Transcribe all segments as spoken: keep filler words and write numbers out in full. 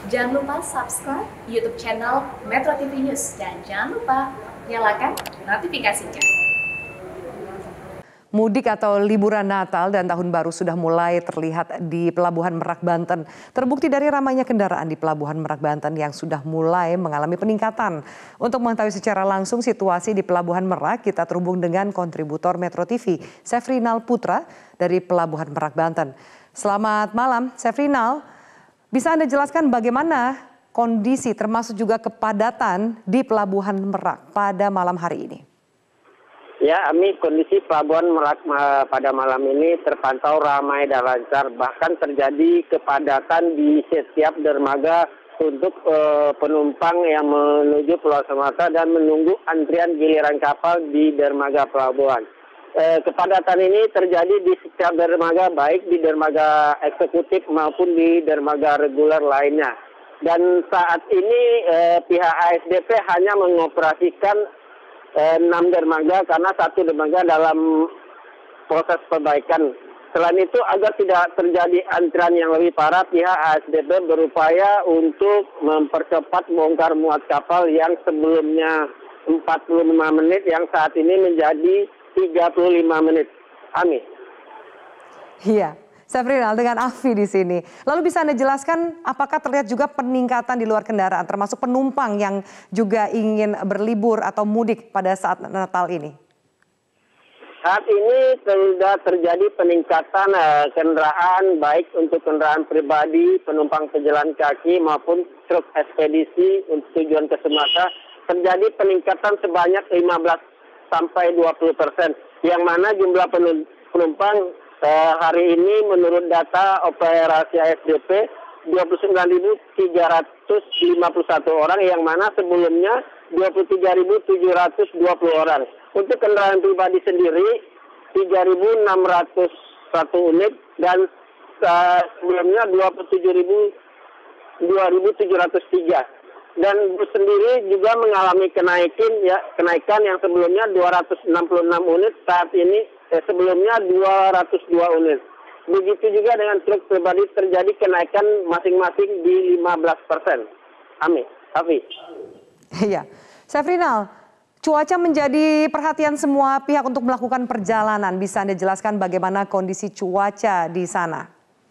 Jangan lupa subscribe YouTube channel Metro T V News dan jangan lupa nyalakan notifikasinya. Mudik atau liburan Natal dan Tahun Baru sudah mulai terlihat di Pelabuhan Merak, Banten. Terbukti dari ramainya kendaraan di Pelabuhan Merak, Banten yang sudah mulai mengalami peningkatan. Untuk mengetahui secara langsung situasi di Pelabuhan Merak, kita terhubung dengan kontributor Metro T V, Sefrinal Putra dari Pelabuhan Merak, Banten. Selamat malam, Sefrinal. Bisa Anda jelaskan bagaimana kondisi termasuk juga kepadatan di Pelabuhan Merak pada malam hari ini? Ya, Ami, kondisi Pelabuhan Merak pada malam ini terpantau ramai dan lancar. Bahkan terjadi kepadatan di setiap dermaga untuk uh, penumpang yang menuju Pulau Sumatera dan menunggu antrian giliran kapal di dermaga pelabuhan. Uh, kepadatan ini terjadi di setiap dermaga, baik di dermaga eksekutif maupun di dermaga reguler lainnya. Dan saat ini uh, pihak A S D P hanya mengoperasikan enam dermaga karena satu dermaga dalam proses perbaikan. Selain itu, agar tidak terjadi antrian yang lebih parah, pihak A S D P berupaya untuk mempercepat bongkar muat kapal yang sebelumnya empat puluh lima menit yang saat ini menjadi tiga puluh lima menit. Amin. Iya. Sefrinal dengan Afi di sini. Lalu bisa Anda jelaskan apakah terlihat juga peningkatan di luar kendaraan termasuk penumpang yang juga ingin berlibur atau mudik pada saat Natal ini? Saat ini sudah terjadi peningkatan uh, kendaraan baik untuk kendaraan pribadi, penumpang pejalan kaki maupun truk ekspedisi untuk tujuan ke Sumatera. Terjadi peningkatan sebanyak lima belas sampai dua puluh persen. Yang mana jumlah penumpang Uh, hari ini menurut data operasi A S D P dua puluh sembilan ribu tiga ratus lima puluh satu orang, yang mana sebelumnya dua puluh tiga ribu tujuh ratus dua puluh orang. Untuk kendaraan pribadi sendiri tiga ribu enam ratus satu unit dan uh, sebelumnya dua puluh tujuh ribu tujuh ratus tiga. Dan bus sendiri juga mengalami kenaikan ya kenaikan yang sebelumnya dua ratus enam puluh enam unit, saat ini eh, sebelumnya dua ratus dua unit. Begitu juga dengan truk pribadi terjadi kenaikan masing-masing di lima belas persen. Amin. Hafiz. Iya. Sefrinal, cuaca menjadi perhatian semua pihak untuk melakukan perjalanan. Bisa Anda jelaskan bagaimana kondisi cuaca di sana?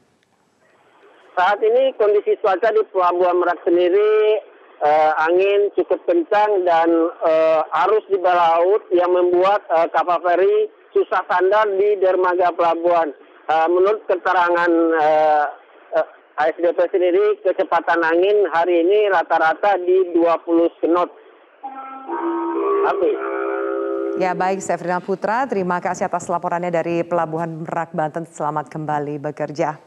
Saat ini kondisi cuaca di Pelabuhan Merak sendiri Uh, angin cukup kencang dan uh, arus di bawah laut yang membuat uh, kapal feri susah sandar di dermaga pelabuhan. Uh, menurut keterangan uh, uh, A S D P sendiri, kecepatan angin hari ini rata-rata di dua puluh knot. Habis. Ya baik, Sefrinal Putra, terima kasih atas laporannya dari Pelabuhan Merak, Banten. Selamat kembali bekerja.